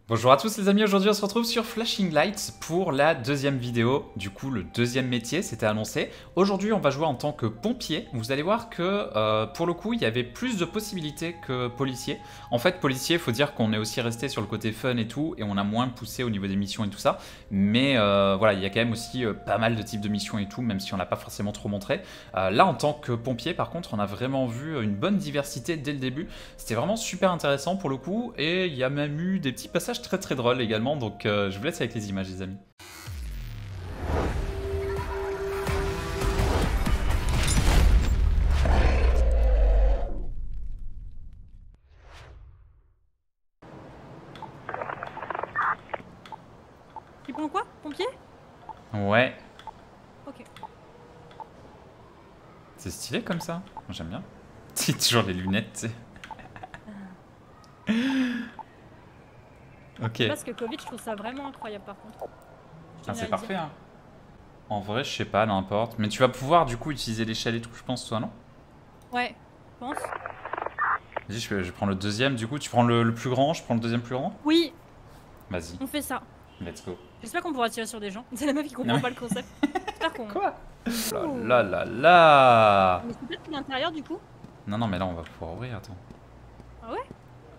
Bonjour à tous les amis, aujourd'hui on se retrouve sur Flashing Lights pour la deuxième vidéo, du coup le deuxième métier, c'était annoncé. Aujourd'hui on va jouer en tant que pompier, vous allez voir que pour le coup il y avait plus de possibilités que policier. En fait policier, il faut dire qu'on est aussi resté sur le côté fun et tout, et on a moins poussé au niveau des missions et tout ça. Mais voilà, il y a quand même aussi pas mal de types de missions et tout, même si on l'a pas forcément trop montré. Là en tant que pompier par contre, on a vraiment vu une bonne diversité dès le début. C'était vraiment super intéressant pour le coup, et il y a même eu des petits passages très drôle également, donc je vous laisse avec les images les amis. Tu prends quoi? Pompier? Ouais. Ok. C'est stylé comme ça, j'aime bien. C'est toujours les lunettes, tu sais. Ok. Parce que Covid, je trouve ça vraiment incroyable par contre. Ah, c'est parfait hein. En vrai, je sais pas, n'importe. Mais tu vas pouvoir du coup utiliser l'échelle et tout, je pense, toi, non? Ouais, je pense. Vas-y, je prends le deuxième, du coup, tu prends le plus grand, je prends le deuxième plus grand. Oui, Vas-y, on fait ça. let's go. J'espère qu'on pourra tirer sur des gens. C'est la meuf qui comprend Non, pas le concept. J'espère qu'on... Quoi? Oh là là là. Mais c'est peut-être l'intérieur du coup? Non, mais là, on va pouvoir ouvrir, attends. Ah ouais?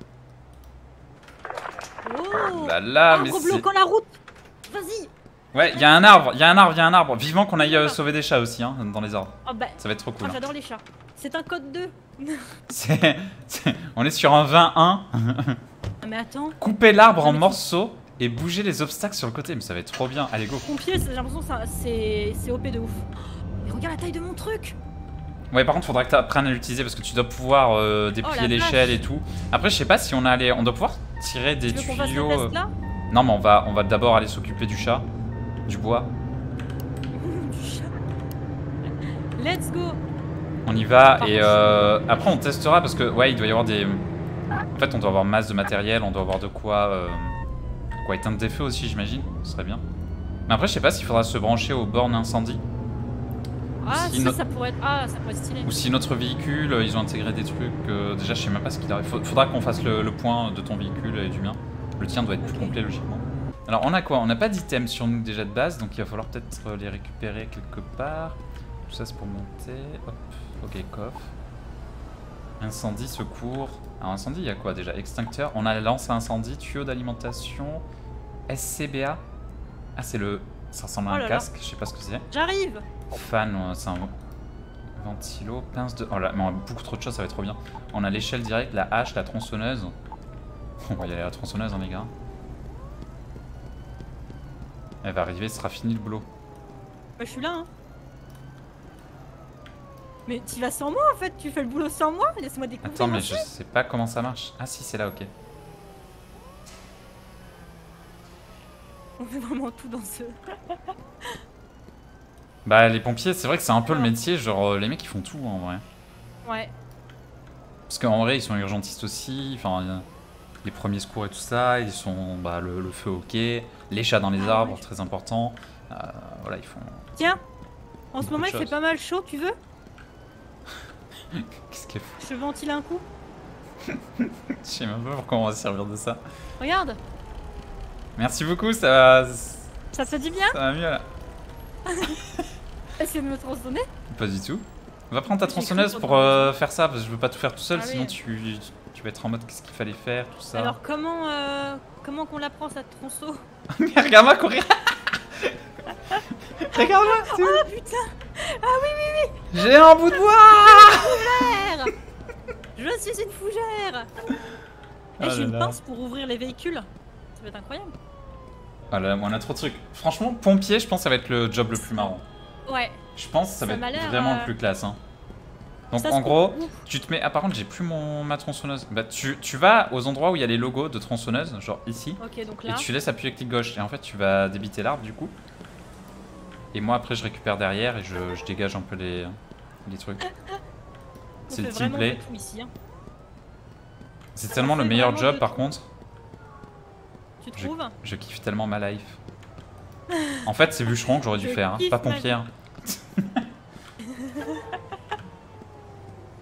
Oh Oh là là, mais arbre c'est... bloquant la route! Vas-y! Ouais, il y a un arbre, il y a un arbre, il y a un arbre. Vivement qu'on aille sauver des chats aussi, hein, dans les arbres. Oh bah... Ça va être trop cool. Ah, j'adore les chats. C'est un code 2. On est sur un 20-1. Ah mais attends. Couper l'arbre en morceaux et bouger les obstacles sur le côté. Mais ça va être trop bien. Allez, go. Pompier, j'ai l'impression que c'est OP de ouf. Mais regarde la taille de mon truc! Ouais, par contre, faudra que tu apprennes à l'utiliser parce que tu dois pouvoir déplier l'échelle et tout. Après, je sais pas si on doit pouvoir tirer des Tu veux qu'on fasse le tuyaux. test là? Non, mais on va d'abord aller s'occuper du chat, du bois. Du chat. Let's go! On y va et après on testera parce que ouais, il doit y avoir des... En fait, on doit avoir masse de matériel, on doit avoir de quoi éteindre des feux aussi, j'imagine. Ce serait bien. Mais après, je sais pas s'il faudra se brancher aux bornes incendie. Ah, si ça pourrait être... Ah, ça pourrait être stylé. Ou si notre véhicule, ils ont intégré des trucs... déjà, je sais même pas ce qu'il arrive. Faudra qu'on fasse le point de ton véhicule et du mien. Le tien doit être plus complet, logiquement. Alors, on a quoi? On n'a pas d'items sur nous déjà de base, donc il va falloir peut-être les récupérer quelque part. Tout ça, c'est pour monter. Hop. Ok, coffre. Incendie, secours. Alors, incendie, il y a quoi déjà? Extincteur. On a la lance à incendie, tuyau d'alimentation, SCBA. Ah, c'est le... Ça ressemble à un casque, je sais pas ce que c'est. J'arrive! Fan, c'est un ventilo, pince de... Oh là, mais on a beaucoup trop de choses, ça va être trop bien. On a l'échelle directe, la hache, la tronçonneuse. On va y aller à la tronçonneuse, hein, les gars. Elle va arriver, ce sera fini le boulot. Bah, je suis là, hein. Mais tu vas sans moi en fait, tu fais le boulot sans moi, laisse-moi découvrir. Attends, mais aussi. je sais pas comment ça marche. Ah si, c'est là, ok. On fait vraiment tout dans ce... Bah les pompiers, c'est vrai que c'est un peu le métier, genre les mecs ils font tout en vrai. Ouais. Parce qu'en vrai ils sont urgentistes aussi, enfin les premiers secours et tout ça, ils sont le feu ok, les chats dans les arbres, ouais. Très important. Voilà, ils font... Tiens, en ce beaucoup moment de il fait choses. pas mal chaud, tu veux? Qu'est-ce qu'elle fait? Je te ventile un coup. Je sais même pas pourquoi on va se servir de ça. Regarde. Merci beaucoup, ça Ça te dit bien? ça va mieux là. Est-ce que de me tronçonner? Pas du tout. Va prendre ta J'ai tronçonneuse cru pour entendre faire ça, parce que je veux pas tout faire tout seul, Ah sinon oui. tu vas être en mode qu'est-ce qu'il fallait faire, tout ça. Alors comment qu'on la prend cette tronçon? Mais regarde-moi courir. Regarde-moi. Oh putain! Ah oui! J'ai un bout de bois. Fougère. Je suis une fougère! Oh Et j'ai là une là. pince pour ouvrir les véhicules. Ça va être incroyable. Ah là là, on a trop de trucs. Franchement, pompier, je pense que ça va être le job le plus marrant. Ouais. Je pense que ça va m'a être l'air, vraiment le plus classe. Hein. Donc ça en se gros, coupe. tu te mets... Ah par contre, j'ai plus ma tronçonneuse. Bah tu vas aux endroits où il y a les logos de tronçonneuse, genre ici. Ok, donc Et là. tu laisses appuyer clic gauche. Et en fait, tu vas débiter l'arbre du coup. Et moi après, je récupère derrière et je dégage un peu les trucs. C'est le teamplay. Hein. C'est tellement le meilleur job par contre. Tu trouves? Je kiffe tellement ma life. En fait, c'est bûcheron que j'aurais dû faire, hein, pas pompier. Hein.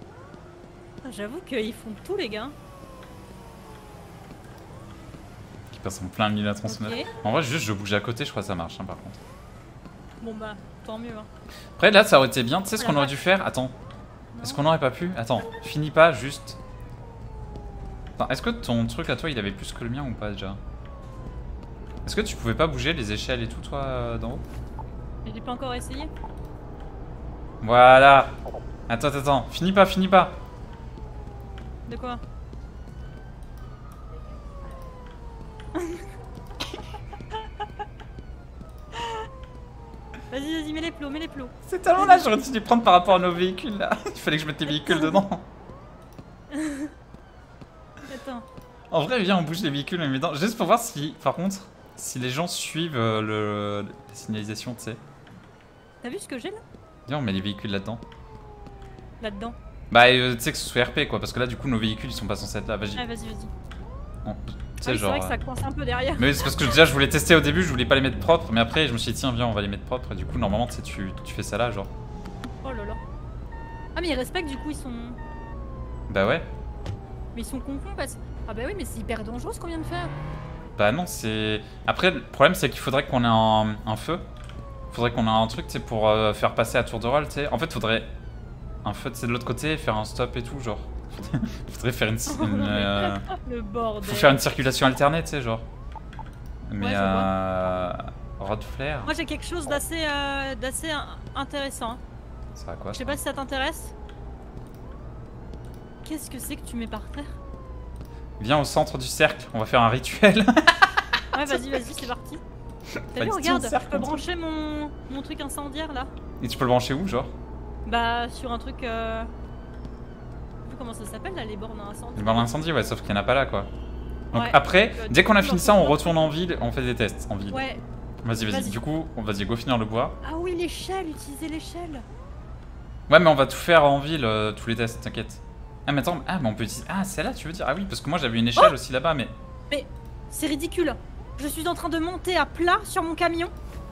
J'avoue qu'ils font tout, les gars. qui passe en plein milieu de la tronçonneuse. Ok. En vrai, juste je bouge à côté, je crois que ça marche par contre. Bon bah, tant mieux. Hein. Après, là, ça aurait été bien. Tu sais ce Oh, qu'on la aurait dû faire? Attends. Est-ce qu'on aurait pas pu? Attends, finis pas, juste. Attends, est-ce que ton truc à toi, il avait plus que le mien ou pas déjà? Est-ce que tu pouvais pas bouger les échelles et tout, toi, d'en haut? Mais j'ai pas encore essayé. Voilà. Attends, finis pas. De quoi? Vas-y, mets les plots. C'est tellement là, j'aurais dû les prendre par rapport à nos véhicules là. Il fallait que je mette les véhicules dedans. Attends. En vrai, viens, on bouge les véhicules, mais dedans. Juste pour voir si, par contre, si les gens suivent la signalisation, tu sais. T'as vu ce que j'ai là? Viens, on met les véhicules là-dedans. Là-dedans. Bah, tu sais que ce soit RP quoi, parce que là, du coup, nos véhicules ils sont pas censés être là. Vas-y. Ah, vas-y. Tu sais, C'est genre. vrai que ça coince un peu derrière. Mais c'est parce que déjà, je voulais tester au début, je voulais pas les mettre propres, mais après, je me suis dit, tiens, viens, on va les mettre propres. Et du coup, normalement, tu sais, tu fais ça là, genre. Oh là là. Ah, mais ils respectent, du coup, ils sont. Bah ouais. Mais ils sont confondus parce. Ah, bah oui, mais c'est hyper dangereux ce qu'on vient de faire. Bah non, c'est. Après, le problème, c'est qu'il faudrait qu'on ait un feu. Faudrait qu'on ait un truc, tu sais, pour faire passer à tour de rôle, tu sais. En fait, faudrait un feu, tu sais, de l'autre côté, faire un stop et tout, genre. Faudrait faire Le bordel. Faut faire une circulation alternée, tu sais, genre. Mais Ouais, je Rod Flare. Moi, j'ai quelque chose d'assez intéressant. Ça va quoi? Je sais pas si ça t'intéresse. Qu'est-ce que c'est que tu mets par terre? Viens au centre du cercle, on va faire un rituel. Ouais, vas-y, c'est parti. T'as vu, regarde, je peux brancher mon truc incendiaire là. Et tu peux le brancher où, genre? Bah, sur un truc. Je sais plus comment ça s'appelle là, les bornes à incendie. Le borne incendie, ouais, sauf qu'il n'y en a pas là, quoi. Donc Ouais, après, donc, dès qu'on a tout fini dans ça, tout on ça. retourne en ville, on fait des tests en ville. Ouais. Vas-y. Du coup, vas-y, go finir le bois. Ah oui, l'échelle, utiliser l'échelle. Ouais, mais on va tout faire en ville, tous les tests, t'inquiète. Ah, mais attends, mais on peut utiliser. Ah, celle-là, tu veux dire? Ah oui, parce que moi j'avais une échelle aussi là-bas, mais. Mais c'est ridicule. Je suis en train de monter à plat sur mon camion.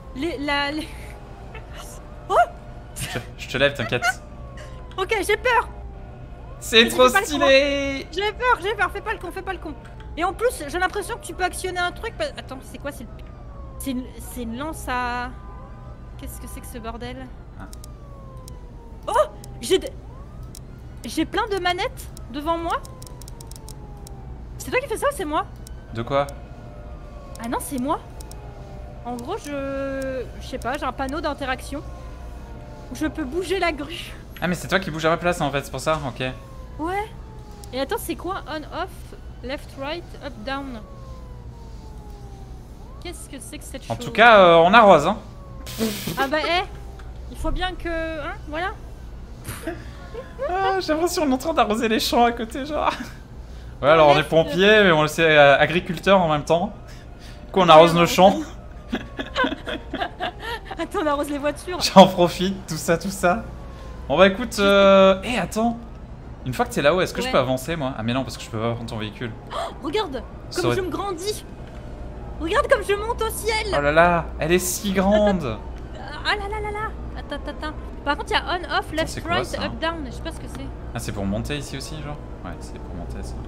Je te lève, t'inquiète. Ok, j'ai peur. C'est Mais trop j'ai pas le stylé! J'ai peur, fais pas le con. Et en plus, j'ai l'impression que tu peux actionner un truc. Attends, c'est quoi? C'est une lance à. Qu'est-ce que c'est que ce bordel? Ah. Oh! J'ai plein de manettes devant moi. C'est toi qui fais ça ou c'est moi? De quoi? Ah non, c'est moi. En gros, je sais pas, j'ai un panneau d'interaction où je peux bouger la grue. Ah, mais c'est toi qui bouges à ma place en fait, c'est pour ça? Ok. Ouais. Et attends, c'est quoi? On, off, left, right, up, down. Qu'est-ce que c'est que cette chose? En tout cas, on arrose, hein. Ah bah, il faut bien que... Hein, voilà. Ah, j'ai l'impression qu'on est en train d'arroser les champs à côté, genre. Ouais, alors on est pompiers, mais on le sait, agriculteurs en même temps. Du coup, on arrose nos champs. Attends, on arrose les voitures. J'en profite, tout ça. Bon bah écoute, attends. Une fois que t'es là-haut, est-ce que je Ouais. peux avancer moi? Ah mais non, parce que je peux pas prendre ton véhicule. Regarde, Ça comme aurait- je me grandis. Regarde comme je monte au ciel. Oh là là, elle est si grande. Ah là là là là. Attends. Par contre, il y a on, off, left, c'est quoi, right, ça up, down. Je sais pas ce que c'est. Ah, c'est pour monter ici aussi, genre? Ouais, c'est pour monter ça.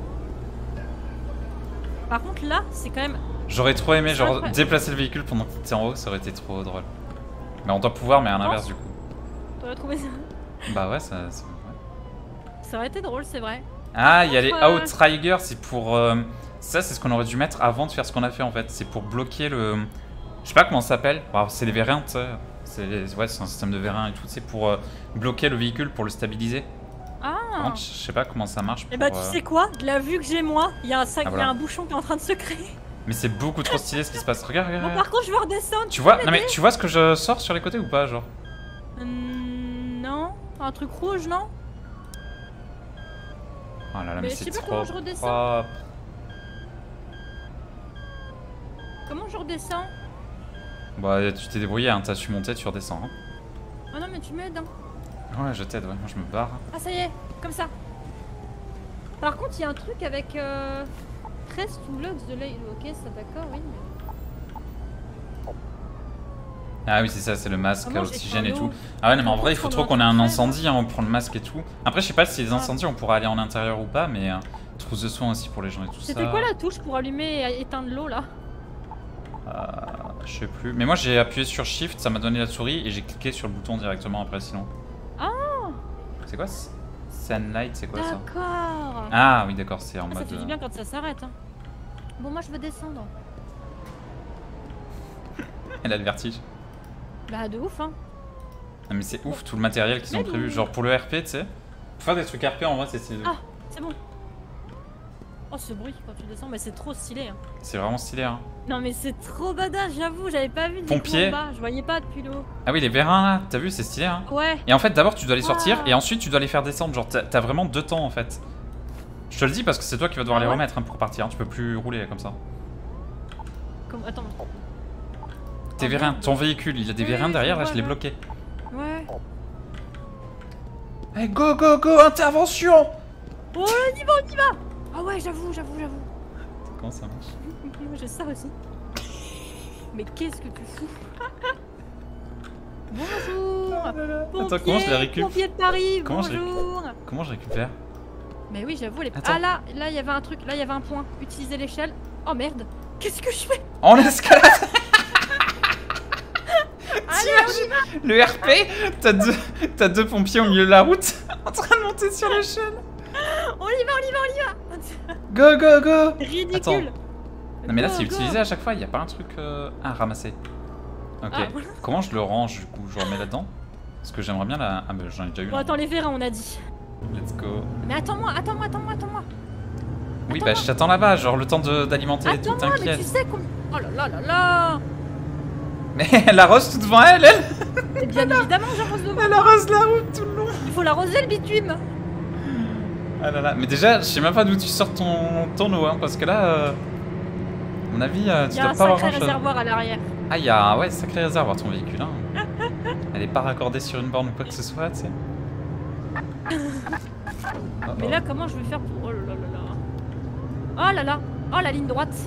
Par contre, là, c'est quand même... J'aurais trop aimé, genre, Incroyable. déplacer le véhicule pendant que t'étais en haut, ça aurait été trop drôle. Mais on doit pouvoir, mais à l'inverse du coup. T'aurais trouvé ça. Bah ouais, ça. Ça aurait été drôle, c'est vrai. Ah, il y a les contre, Outriggers, c'est pour. Ça, c'est ce qu'on aurait dû mettre avant de faire ce qu'on a fait en fait. C'est pour bloquer le. Je sais pas comment ça s'appelle. Bon, c'est les vérins, tu sais. Ouais, c'est un système de vérins et tout. C'est pour bloquer le véhicule, pour le stabiliser. Par Ah. contre, je sais pas comment ça marche. Et bah, pour, tu sais quoi? De la vue que j'ai moi, il y a un sac, Ah, il y voilà. a un bouchon qui est en train de se créer. Mais c'est beaucoup trop stylé ce qui se passe. Regarde. Bon, par contre, je veux redescendre. Tu vois, non mais tu vois ce que je sors sur les côtés ou pas, genre? Non. Un truc rouge, non? Oh là là, mais Mais je c'est sais pas trop comment je redescends. propre. Comment je redescends? Bah, tu t'es débrouillé, hein. T'as su monter, tu redescends. Hein. Oh non, mais tu m'aides. Hein. Ouais, je t'aide, ouais. Moi, je me barre. Ah, ça y est, comme ça. Par contre, il y a un truc avec press to logs de l'œil. Ok, ça d'accord, oui. Mais... Ah oui, c'est ça, c'est le masque à Comment j'ai oxygène faim et d'eau. tout. Ah ouais, non, mais en vrai, il faut Comment trop on qu'on ait doit un faire, incendie, hein, on prend le masque et tout. Après, je sais pas si les incendies, on pourra aller en intérieur ou pas, mais Trousse de soins aussi pour les gens et tout ça. C'était quoi la touche pour allumer et éteindre l'eau là? Je sais plus. Mais moi j'ai appuyé sur Shift, ça m'a donné la souris et j'ai cliqué sur le bouton directement après sinon. Ah! C'est quoi Sunlight, c'est quoi ça? D'accord! Ah oui d'accord, c'est en Ah, mode... ça fait du bien quand ça s'arrête. Hein. Bon, moi je veux descendre. Elle a le vertige. Bah, de ouf, hein. Non mais c'est ouf tout le matériel qu'ils ont prévu. Genre pour le RP, tu sais. Pour faire des trucs RP en vrai c'est stylé. Ah, c'est bon. Oh, ce bruit quand tu descends, mais c'est trop stylé. Hein. C'est vraiment stylé hein. Non, mais c'est trop badass, j'avoue, j'avais pas vu. Pompier. Bas. Je voyais pas depuis le haut. Ah oui les vérins là, t'as vu c'est stylé hein. Ouais. Et en fait d'abord tu dois les sortir et ensuite tu dois les faire descendre. Genre t'as vraiment 2 temps en fait. Je te le dis parce que c'est toi qui vas devoir les remettre hein, pour partir. Hein. Tu peux plus rouler comme ça. Attends. Tes vérins, ton véhicule, il y a des vérins derrière là, je l'ai bloqué. Ouais. Allez go go go, intervention. Oh on y va. Ah ouais, j'avoue. Comment ça marche? Moi j'ai ça aussi. Mais qu'est-ce que tu fous? Bonjour. Attends, comment je les récupère? Pompier de Paris, comment bonjour. Comment je récupère? Mais oui, j'avoue, les... Attends. Ah là, il y avait un truc, là il y avait un point. Utiliser l'échelle. Oh merde. Qu'est-ce que je fais? En escalade. Allez, on y va. Le RP, t'as deux pompiers au milieu de la route en train de monter sur l'échelle. On y va. Go go go. Ridicule. Attends. Non mais là Go, c'est go. utilisé à chaque fois, il y a pas un truc à ramasser. Ok. Ah, voilà. Comment je le range du coup? Je le remets là-dedans? Parce que j'aimerais bien la... Ah bah j'en ai déjà eu. Bon, attends, les vérins, on a dit. Let's go. Mais attends-moi. Oui bah je t'attends là-bas, genre le temps d'alimenter et tout, Attends-moi, mais t'inquiète. tu sais combien... Oh là là. Mais elle arrose tout devant elle. Et bien évidemment, j'arrose devant. Elle arrose la route tout le long. Il faut l'arroser le bitume. Ah là là, mais déjà, je sais même pas d'où tu sors ton eau, hein, parce que là, à mon avis, tu dois pas avoir Il y a un sacré grand-chose. réservoir à l'arrière. Ah, il y a ouais, sacré réservoir ton véhicule, hein. Elle est pas raccordée sur une borne ou quoi que ce soit, tu sais. Mais là, comment je vais faire pour... Oh là là là. Oh là là. Oh, la ligne droite.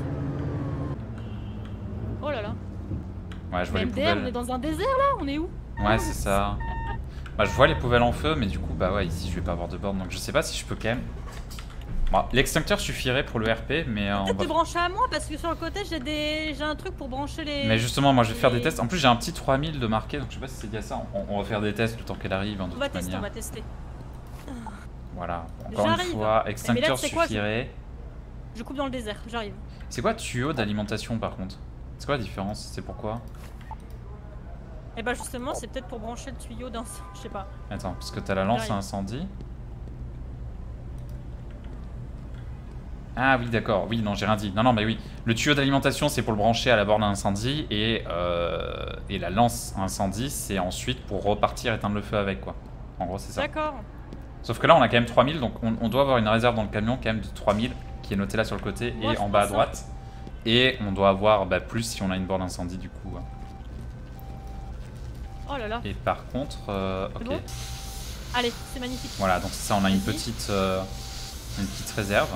Oh là là. Ouais, je vois les MDR, poubelles. on est dans un désert là. On est où? Ouais, c'est ça. Bah, je vois les poubelles en feu, mais du coup, bah ouais, ici, je vais pas avoir de borne, donc je sais pas si je peux quand même. Bon, l'extincteur suffirait pour le RP, mais on Peut-être va... te brancher à moi parce que sur le côté j'ai un truc pour brancher les... Mais justement, moi je vais faire des tests. En plus, j'ai un petit 3000 de marqué, donc je sais pas si c'est lié à ça. On va faire des tests le temps qu'elle arrive, hein, de On va toute tester, manière. Voilà, encore une J'arrive. fois, Mais extincteur là, c'est quoi, suffirait. Je coupe dans le désert, j'arrive. C'est quoi tuyau d'alimentation par contre? C'est quoi la différence? C'est pourquoi? Et bah justement, c'est peut-être pour brancher le tuyau d'un... Je sais pas. Attends, parce que t'as la lance à J'arrive. incendie. Ah oui, d'accord, oui, non, j'ai rien dit. Non, mais oui. Le tuyau d'alimentation, c'est pour le brancher à la borne à incendie. Et la lance à incendie, c'est ensuite pour repartir éteindre le feu avec, quoi. En gros, c'est ça. D'accord. Sauf que là, on a quand même 3000, donc on doit avoir une réserve dans le camion quand même de 3000 qui est notée là sur le côté Moi, et je en bas à pense droite. Et on doit avoir plus si on a une borne incendie, du coup. Oh là là. Et par contre, ok. Bon. Allez, c'est magnifique. Voilà, donc ça, on a une Vas-y. petite réserve.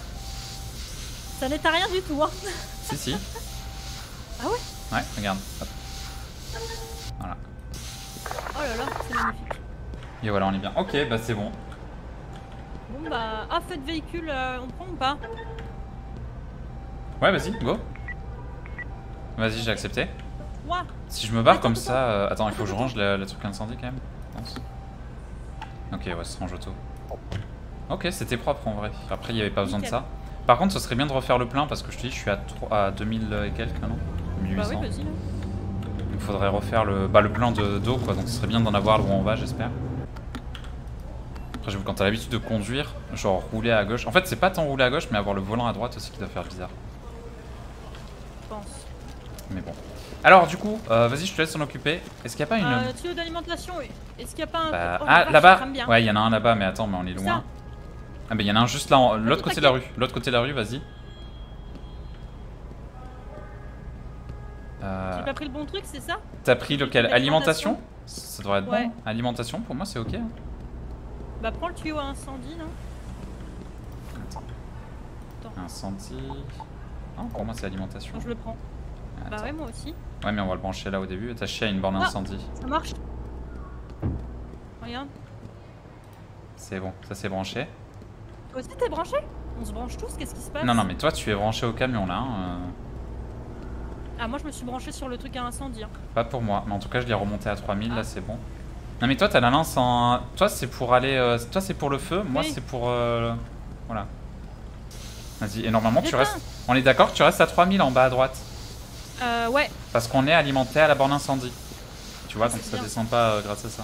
Ça n'est à rien du tout, hein. Si. Ah ouais? Ouais, regarde. Hop. Voilà. Oh là là, c'est magnifique. Et voilà, on est bien. Ok, bah c'est bon. Bon bah, feu de véhicule, on prend ou pas? Ouais, vas-y, go. Vas-y, j'ai accepté. Moi. Si je me barre Attends, comme attends. ça... attends, il faut que je range le truc incendie quand même. Pense. Ok, ouais, ça se range auto. Ok, c'était propre en vrai. Après, il n'y avait pas besoin de Nickel. ça. Par contre, ce serait bien de refaire le plein parce que je te dis, je suis à 2000 et quelques maintenant. Bah 1800. oui, vas-y. Hein. Il faudrait refaire le plein d'eau, quoi. Donc ce serait bien d'en avoir où on va, j'espère. Après, j'avoue, quand t'as l'habitude de conduire, genre rouler à gauche. En fait, c'est pas tant rouler à gauche, mais avoir le volant à droite aussi qui doit faire bizarre. Je pense. Mais bon. Alors, du coup, vas-y, je te laisse s'en occuper. Est-ce qu'il n'y a pas une. Tuyau d'alimentation, oui. Est-ce qu'il n'y a pas un... Bah, Oh, ah, vache, là-bas ça crame bien. Ouais, il y en a un là-bas, mais attends, mais on est loin. Ça. Ah, bah, il y en a un juste là, l'autre côté de la rue. t'inquiète. L'autre côté de la rue, vas-y. J'ai pas pris le bon truc, c'est ça? T'as pris lequel? L'alimentation. Alimentation? Ça devrait être Ouais. bon. Alimentation, pour moi, c'est ok. Hein. Bah prends le tuyau à incendie, non? Incendie. Non, pour moi, c'est alimentation. Non, je le prends. Bah Attends. ouais, moi aussi. Ouais, mais on va le brancher là au début. Attaché à une borne Ah. incendie. Ça marche. Regarde. C'est bon, ça c'est branché. Toi aussi t'es branché? On se branche tous, qu'est-ce qui se passe? Non, non, mais toi, tu es branché au camion, là. Hein. Ah, moi, je me suis branché sur le truc à incendie. Hein. Pas pour moi, mais en tout cas, je l'ai remonté à 3000, là, c'est bon. Non, mais toi, t'as la lance en... Toi, c'est pour aller... Toi, c'est pour le feu, moi, Oui. c'est pour... Voilà. Vas-y, et normalement, tu restes... On est d'accord que tu restes à 3000 en bas à droite. Ouais. Parce qu'on est alimenté à la borne incendie. Tu vois, donc ça bien. descend pas grâce à ça.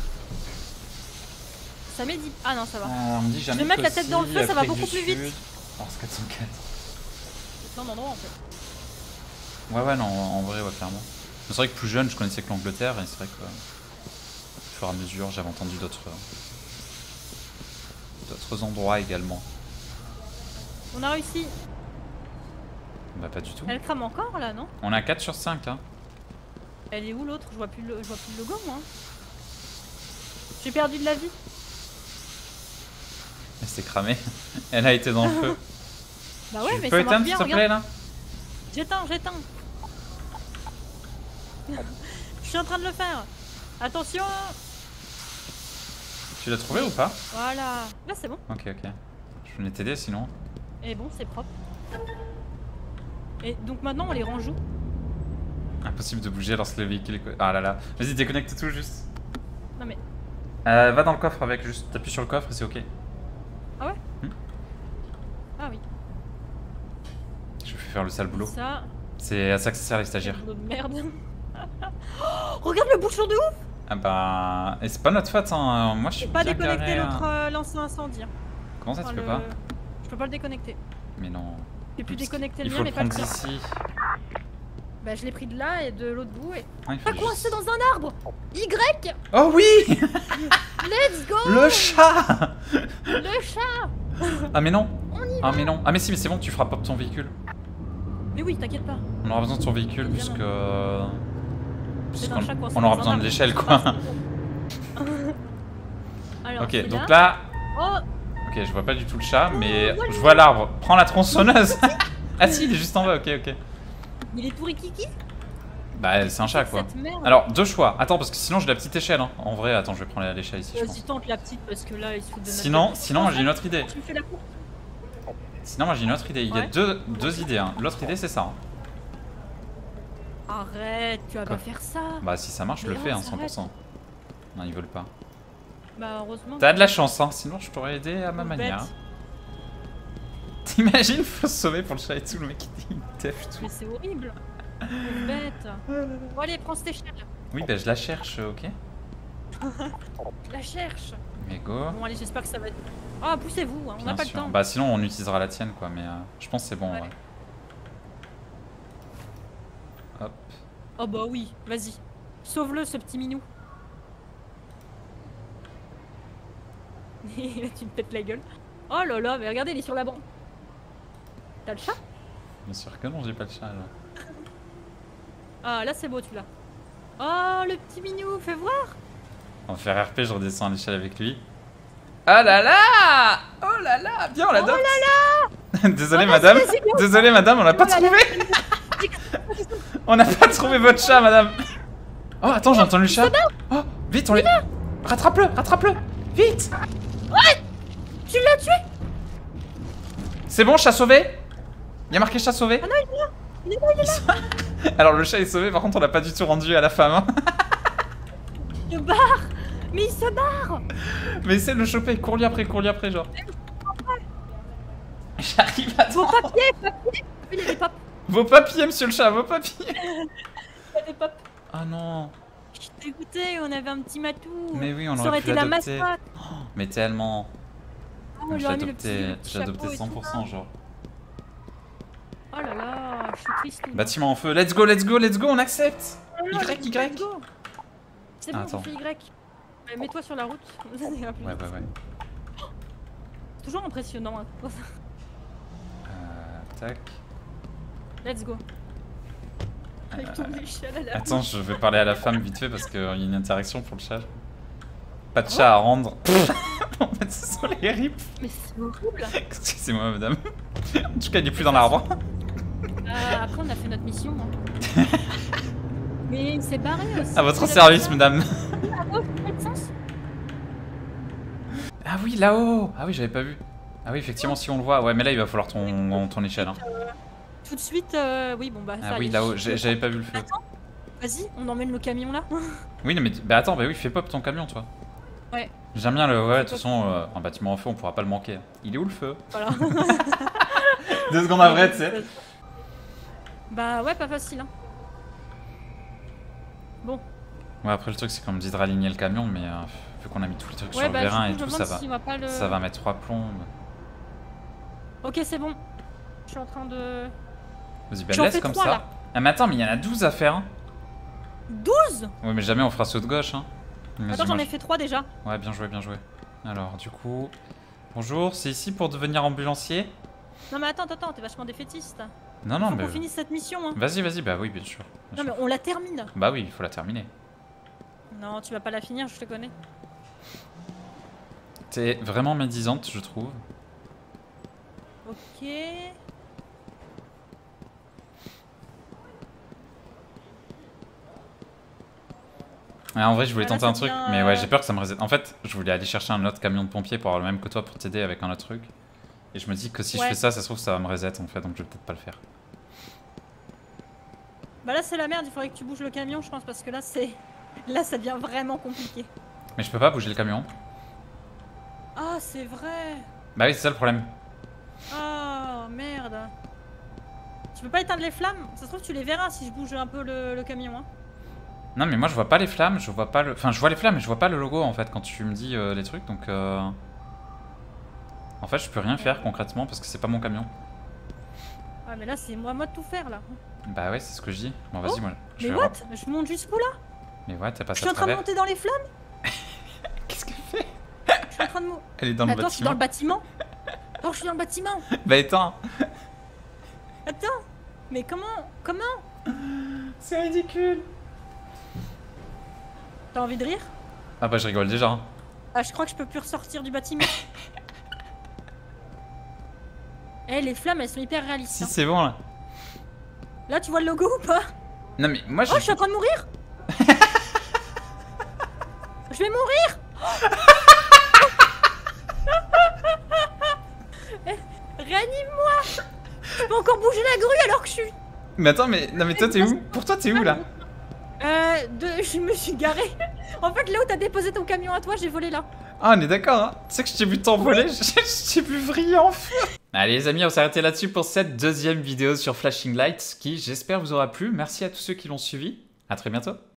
Ça m'est dit... Ah non, ça va. On me dit Je jamais vais mettre la tête dans le feu, ça va Afrique beaucoup du plus vite. Sud. Oh, c'est 404. Non, non, non, en fait. Ouais, non, en vrai, ouais, clairement. C'est vrai que plus jeune, je connaissais que l'Angleterre, et c'est vrai que... au fur et à mesure, j'avais entendu d'autres endroits également. On a réussi. Bah, pas du tout. Elle crame encore, là, non? On a 4 sur 5, hein. Elle est où l'autre? Je vois plus le logo, moi. J'ai perdu de la vie. Elle s'est cramée. Elle a été dans le feu. Bah ouais, mais Tu peux ça marche éteindre, bien, s'il te regarde. plaît, là? J'éteins. Je suis en train de le faire. Attention. Tu l'as trouvé ou pas? Voilà. Là, c'est bon. Ok. Je venais t'aider sinon. Et bon, c'est propre. Et donc maintenant, on les range où? Impossible de bouger lorsque le véhicule est... Ah là là. Vas-y, déconnecte tout juste. Non mais... Va dans le coffre avec, juste t'appuies sur le coffre et c'est ok. Ah ouais? Ah oui. Je vais faire le sale boulot. Ça... C'est à ça que ça sert les stagiaires. boulot de merde. Oh, regarde le bouchon de ouf! Ah bah... Et c'est pas notre faute, hein. Moi je suis J'ai pas bien déconnecté garé, l'autre lance incendie. Comment ça, tu Enfin, peux pas? Je peux pas le déconnecter. Mais non. J'ai pu déconnecter le Il mien, faut mais le pas le prendre tien. d'ici. Bah je l'ai pris de là et de l'autre bout et... Ah, il Pas faut coincé juste- dans un arbre! Y! Oh oui. Let's go! Le chat. Le chat! Ah mais non. On y Ah mais non. Ah mais si, mais c'est bon, tu feras pop ton véhicule. Mais oui, t'inquiète pas. On aura besoin de ton véhicule Évidemment. puisque... C'est un chat coincé on dans aura un besoin de arbre. l'échelle quoi. Alors, Ok, c'est donc là... Oh! Ok, je vois pas du tout le chat, mais voilà. je vois l'arbre. Prends la tronçonneuse. Ah si, il est juste en bas, ok. Il est pourri kiki? Bah c'est un chat quoi. Cette merde. Alors, deux choix. Attends, parce que sinon j'ai la petite échelle. Hein. En vrai, attends, je vais prendre l'échelle ici, je pense. Vas-y, tente la petite parce que là, il se fout de notre Sinon, gueule. sinon moi j'ai une autre idée. Tu me fais la course? Sinon moi j'ai une autre idée. Il y a Ouais. deux idées. Hein. L'autre idée c'est ça. Hein. Arrête, tu vas Quoi? pas faire ça. Bah si ça marche, je le Mais fais, non, hein, ça arrête. 100%. Non, ils veulent pas. Bah heureusement. T'as de la chance, hein. Sinon je t'aurais aidé à ma Pauvre manière. bête. T'imagines, faut se sauver pour le chat et tout, le mec il tef tout. Mais c'est horrible. Pauvre bête. Bon allez, prends cette échelle. Oui, bah je la cherche, ok. Je la cherche. Mais go. Bon allez, j'espère que ça va être... Ah, poussez-vous, hein, on n'a Bien pas sûr. le temps. Bah sinon on utilisera la tienne quoi, mais je pense que c'est bon. Ouais. Ouais. Hop. Oh bah oui, vas-y. Sauve-le, ce petit minou. Là, tu me pètes la gueule. Oh là là, mais regardez, il est sur la bande. T'as le chat? Bien sûr que non, j'ai pas le chat là. Ah, là c'est beau, tu l'as. Oh, le petit minou, fais voir. On va faire RP, je redescends à l'échelle avec lui. Ah là là! Oh là là! Viens, on l'adopte! Oh là là. Désolé Oh, madame, vas-y, vas-y, désolé madame, on l'a pas Oh là là. trouvé! On n'a pas trouvé votre chat madame! Oh attends, j'ai entendu le chat! Oh, vite, on les... Rattrape-le, rattrape-le! Vite! Tu l'as tué? C'est bon, chat sauvé? Il y a marqué chat sauvé? Ah non, il est là. Il est là, il est là. Alors le chat est sauvé, par contre on l'a pas du tout rendu à la femme. Hein. Il se barre. Mais il se barre. Mais essaie de le choper, cours-lui après, genre. J'arrive à Vos papiers. Il y a des pop. Vos papiers, monsieur le chat, vos papiers! Il y a des pop. Ah non! Je suis dégoûtée, on avait un petit matou. Mais oui, on Ça aurait aurait pu été la l'adopter. mascotte. Mais tellement. Oh, Je il l'ai aurait mis le adopté, petit je l'ai adopté chapeau et tout. 100% genre. Oh là là, je suis triste. Bâtiment en feu, let's go, on accepte! Y. Let's go. C'est bon, Attends. on fait Y. Mets-toi sur la route. Ça ira plus Ouais. vite. Toujours impressionnant. Hein. Tac. Let's go. Avec ton échelle à la Attends, je vais parler à la femme vite fait parce qu'il y a une interaction pour le chat. Pas de chat à rendre. En fait, ce sont les rips. Mais c'est horrible. Excusez-moi, madame. En tout cas, il est plus dans l'arbre. Après, on a fait notre mission. Hein. Mais il s'est barré aussi. À votre Il a service, fait ça. madame. Ah, oh, quel sens. Ah oui, là-haut. Ah oui, j'avais pas vu. Ah oui, effectivement, si on le voit. Ouais, mais là, il va falloir ton échelle. Hein. Tout de suite, oui, bon bah ça. Ah oui, là-haut, j'avais pas vu le feu. Attends, vas-y, on emmène le camion là. Oui, non, mais bah attends, bah oui, fais pop ton camion, toi. Ouais. J'aime bien le. Ouais, de toute façon, un bâtiment en feu, on pourra pas le manquer. Il est où le feu? Voilà. 2 secondes après, tu sais. Bah ouais, pas facile. Hein. Bon. Ouais, après, le truc, c'est qu'on me dit de raligner le camion, mais vu qu'on a mis tous les trucs sur le vérin et tout, ça va mettre 3 plombs. Ok, c'est bon. Je suis en train de. Vas-y, bah laisse comme 3, ça. Là. Ah, mais attends, mais il y en a 12 à faire. Hein. 12? Ouais, mais jamais on fera saut de gauche. Hein. Attends, j'en ai fait 3 déjà. Ouais, bien joué, bien joué. Alors, du coup. Bonjour, c'est ici pour devenir ambulancier? Non, mais attends, t'es vachement défaitiste. Non, non, mais. Faut qu'on finisse cette mission. Hein. Vas-y, bah oui, bien sûr. Non, mais on la termine. Bah oui, il faut la terminer. Non, tu vas pas la finir, je te connais. T'es vraiment médisante, je trouve. Ok. Ouais, en vrai, je voulais tenter un truc, mais ouais, j'ai peur que ça me reset. En fait, je voulais aller chercher un autre camion de pompier pour avoir le même que toi pour t'aider avec un autre truc. Et je me dis que si je fais ça, ça se trouve, ça va me reset en fait, donc je vais peut-être pas le faire. Bah là, c'est la merde, il faudrait que tu bouges le camion, je pense, parce que là, c'est. Là, ça devient vraiment compliqué. Mais je peux pas bouger le camion. Ah, c'est vrai. Bah oui, c'est ça le problème. Oh, merde. Tu peux pas éteindre les flammes? Ça se trouve, tu les verras si je bouge un peu le camion. Hein. Non, mais moi je vois pas les flammes, je vois pas le. Enfin, je vois les flammes, mais je vois pas le logo en fait quand tu me dis les trucs, donc. En fait, je peux rien faire concrètement parce que c'est pas mon camion. Ah, mais là, c'est moi de tout faire là. Bah ouais, c'est ce que je dis. Bon, vas-y, moi. Mais what? Je monte jusqu'où là? Mais ouais, t'as passé Je suis en train de monter dans les flammes? Qu'est-ce qu'elle fait? Je suis en train de monter. Elle est dans le bâtiment. Attends, je suis dans le bâtiment? Oh, je suis dans le bâtiment. Bah éteins. Attends, mais comment? C'est ridicule. T'as envie de rire? Ah bah je rigole déjà. Hein. Ah, je crois que je peux plus ressortir du bâtiment. Eh, les flammes, elles sont hyper réalistes. Si, c'est bon là. Là, tu vois le logo ou pas? Non mais moi je suis en train de mourir. Je vais mourir. Réanime-moi. Je peux encore bouger la grue alors que je suis... Mais attends, mais non mais toi t'es où? Pour toi t'es où là? Je me suis garé. En fait, là où t'as déposé ton camion à toi, j'ai volé là. Ah, on est d'accord, hein. Tu sais que je t'ai vu t'envoler, je t'ai vu vriller en feu. Allez les amis, on s'est arrêté là-dessus pour cette deuxième vidéo sur Flashing Lights qui, j'espère, vous aura plu. Merci à tous ceux qui l'ont suivi. À très bientôt.